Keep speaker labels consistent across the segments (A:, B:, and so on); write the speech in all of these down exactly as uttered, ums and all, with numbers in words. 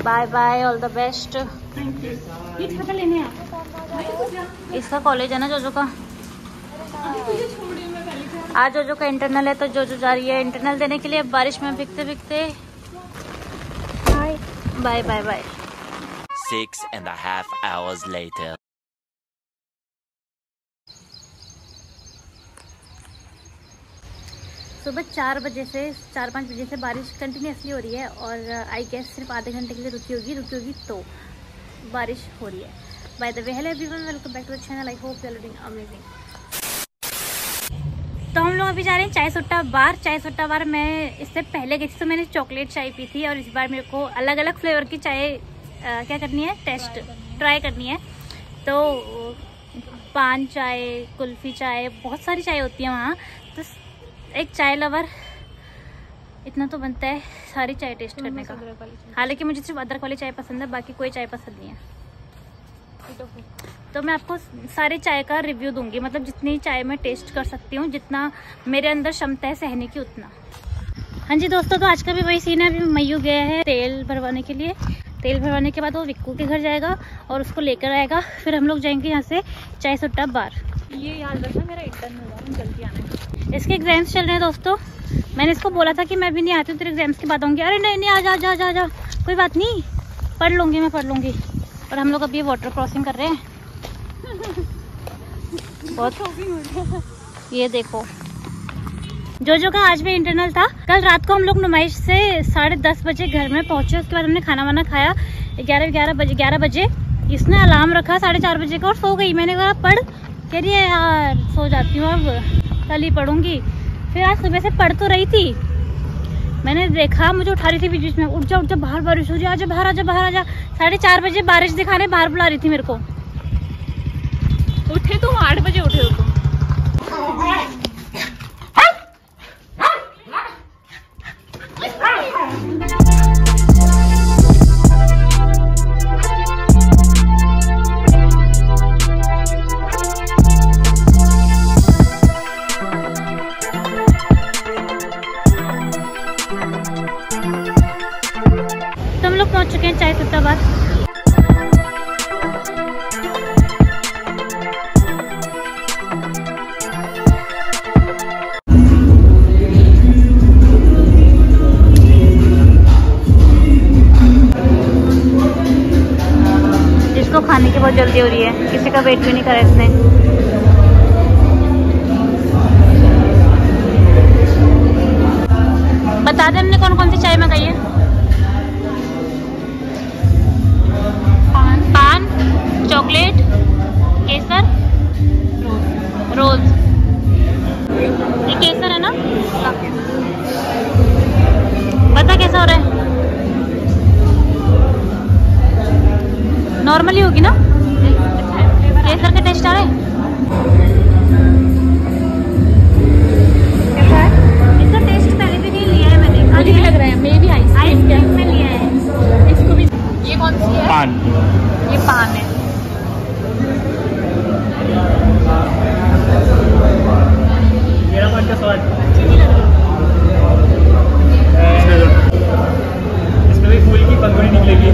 A: Bye bye, all the best.
B: ये छाता लेने आ।
A: इसका कॉलेज है ना जोजो का। आज जोजो का इंटरनल है तो जोजो जा रही है इंटरनल देने के लिए। बारिश में भीगते भीगते bye bye bye bye.
C: Six and a half hours later.
A: सुबह चार बजे से चार पाँच बजे से बारिश कंटिन्यूसली हो रही है और आई गेस सिर्फ आधे घंटे के लिए रुकी होगी रुकी होगी तो बारिश हो रही है। By the way, hello everyone, welcome back to the channel. I hope you are doing amazing. तो हम लोग अभी जा रहे हैं चाय सुट्टा बार। चाय सुट्टा बार मैं इससे पहले गई थी तो मैंने चॉकलेट चाय पी थी और इस बार मेरे को अलग अलग फ्लेवर की चाय क्या करनी है, टेस्ट ट्राई करनी है। तो पान चाय, कुल्फी चाय, बहुत सारी चाय होती है वहाँ। तो एक चाय लवर इतना तो बनता है सारी चाय टेस्ट करने का। हालांकि मुझे सिर्फ अदरक वाली चाय पसंद है, बाकी कोई चाय पसंद नहीं है। तो मैं आपको सारी चाय का रिव्यू दूंगी, मतलब जितनी चाय मैं टेस्ट कर सकती हूँ, जितना मेरे अंदर क्षमता है सहने की उतना। हाँ जी दोस्तों, तो आज का भी वही सीन है। अभी मयू गया है तेल भरवाने के लिए। तेल भरवाने के बाद वो विक्कू के घर जाएगा और उसको लेकर आएगा। फिर हम लोग जाएंगे यहाँ से चाय सुट्टा बार।
B: ये याद रखना मेरा इंटरनल है, जल्दी आना है।
A: इसके एग्जाम्स चल रहे हैं दोस्तों। मैंने इसको बोला था कि मैं भी नहीं आती हूँ, तेरे एग्जाम्स की बात आऊँगी। अरे नहीं नहीं, आ जा जा जा जा, कोई बात नहीं, पढ़ लूँगी मैं, पढ़ लूँगी। और हम लोग अभी वाटर क्रॉसिंग कर रहे हैं। बहुत ये देखो, जोजो का आज भी इंटरनल था। कल रात को हम लोग नुमाइश से साढ़े दस बजे घर में पहुंचे। उसके बाद हमने खाना वाना खाया ग्यारह ग्यारह बजे ग्यारह बजे इसने अलार्म रखा साढ़े चार बजे का और सो गई। मैंने कहा पढ़, कह रही है यार सो जाती हूँ, अब कल ही पढ़ूंगी। फिर आज सुबह से पढ़ तो रही थी, मैंने देखा मुझे उठा रही थी बीच बीच में, उठ जा उठ जा, बाहर बारिश हो रही है, आजा बाहर आजा बाहर आजा। साढ़े चार बजे बारिश दिखाने बाहर बुला रही थी मेरे को।
B: उठे तुम आठ बजे उठे हो तुम।
A: तो हम लोग पहुंच चुके हैं चाय सुट्टा बार। जिसको खाने की बहुत जल्दी हो रही है, किसी का वेट भी नहीं करा इसने। बता दें हमने कौन कौन सी चाय मंगाई है। पान, पान, चॉकलेट, केसर, रोज। ये केसर है ना? बता कैसा हो रहा है? नॉर्मली होगी ना? केसर का टेस्ट आ रहा है? इसका टेस्ट पहले भी नहीं लिया है मैंने।
B: मुझे भी लग रहा है, मे भी
A: आइसक्रीम में लिया है
B: इसको भी। ये कौन सी है?
C: पान।
A: ये पान है।
C: मेरा पान का स्वाद
A: चीनी लग रही है।
C: इसमें भी फूल की पंखुड़ी निकलेगी।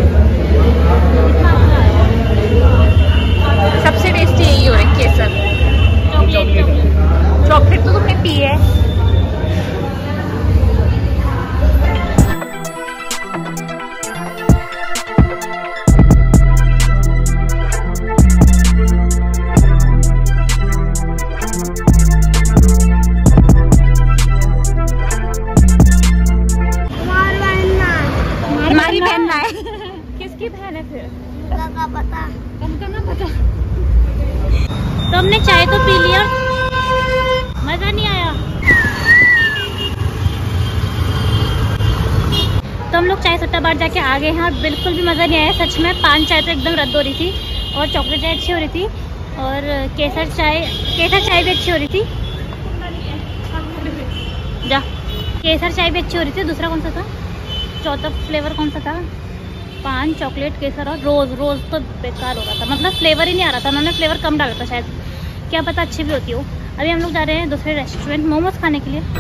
B: सबसे टेस्टी यही हो रहा है, केसर।
A: चॉकलेट चॉकलेट तो तुमने पी है।
B: हमारी बहन ना है। किसकी बहन है फिर?
A: पता
B: तुमको ना पता।
A: तो हमने चाय तो पी लिया, मजा नहीं आया। तो हम लोग चाय सुट्टा बार जाके आ गए हैं और बिल्कुल भी मजा नहीं आया सच में। पान चाय तो एकदम रद्द हो रही थी और चॉकलेट चाय अच्छी हो रही थी और केसर चाय केसर चाय भी अच्छी हो रही थी। जा, केसर चाय भी अच्छी हो रही थी। दूसरा कौन सा था? चौथा फ्लेवर कौन सा था? पान, चॉकलेट, केसर और रोज। रोज तो बेकार हो रहा था, मतलब फ्लेवर ही नहीं आ रहा था। उन्होंने फ्लेवर कम डाला था शायद, क्या पता अच्छी भी होती हो। अभी हम लोग जा रहे हैं दूसरे रेस्टोरेंट मोमोज खाने के लिए।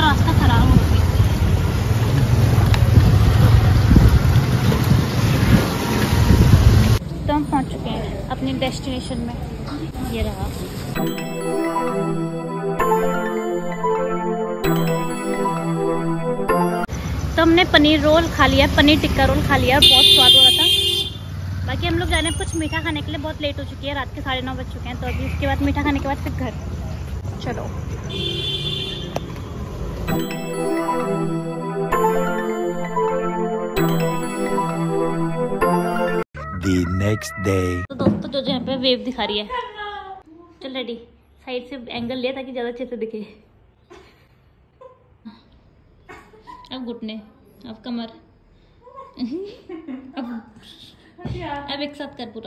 A: रास्ता खराब हो गया। तो हम पहुंच चुके हैं अपनी डेस्टिनेशन में। ये रहा। तो हमने पनीर रोल खा लिया, पनीर टिक्का रोल खा लिया, बहुत स्वाद हो रहा था। बाकी हम लोग जा रहे हैं कुछ मीठा खाने के लिए, बहुत लेट हो चुकी है, रात के साढ़े नौ बज चुके हैं। तो अभी इसके बाद मीठा खाने के बाद फिर घर। चलो।
C: The next day.
A: तो दोस्तों जो जो यहाँ पे वेव दिखा रही है, चल रेडी, साइड से एंगल लिया ताकि ज़्यादा अच्छे से दिखे। अब घुटने, अब कमर, अब अब एक साथ कर पूरा।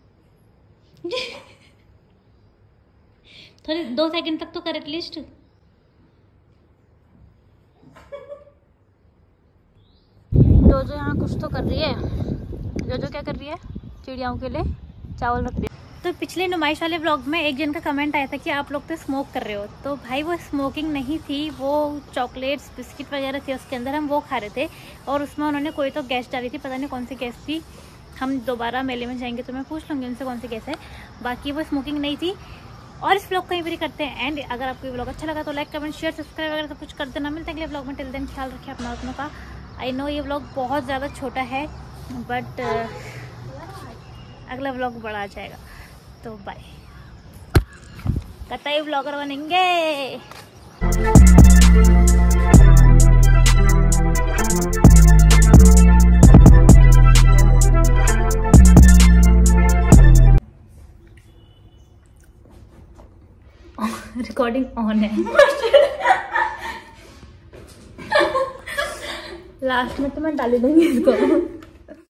A: थोड़ी दो सेकंड तक तो कर एटलीस्ट। जो जो यहाँ कुछ तो कर रही है। जो जो क्या कर रही है, चिड़ियाओं के लिए चावल रख रही है। तो पिछले नुमाइश वाले व्लॉग में एक जन का कमेंट आया था कि आप लोग तो स्मोक कर रहे हो। तो भाई वो स्मोकिंग नहीं थी, वो चॉकलेट्स बिस्किट वगैरह थी उसके अंदर, हम वो खा रहे थे। और उसमें उन्होंने कोई तो गैस डाली थी, पता नहीं कौन सी गैस थी। हम दोबारा मेले में जाएंगे तो मैं पूछ लूँगी उनसे कौन सी गैस है। बाकी वो स्मोकिंग नहीं थी। और इस व्लॉग को यहीं पर करते हैं एंड। अगर आपको ये व्लॉग अच्छा लगा तो लाइक कमेंट शेयर सब्सक्राइब वगैरह सब कुछ कर देना। मिलते हैं अगले व्लॉग में। टिल देन ख्याल रखिए अपना अपनों का। आई नो ये व्लॉग बहुत ज़्यादा छोटा है, बट अगला व्लॉग बड़ा आ जाएगा। तो बाय। कतई व्लॉगर बनेंगे। रिकॉर्डिंग ऑन है। लास्ट में तो मैं डाली दूंगी इसको।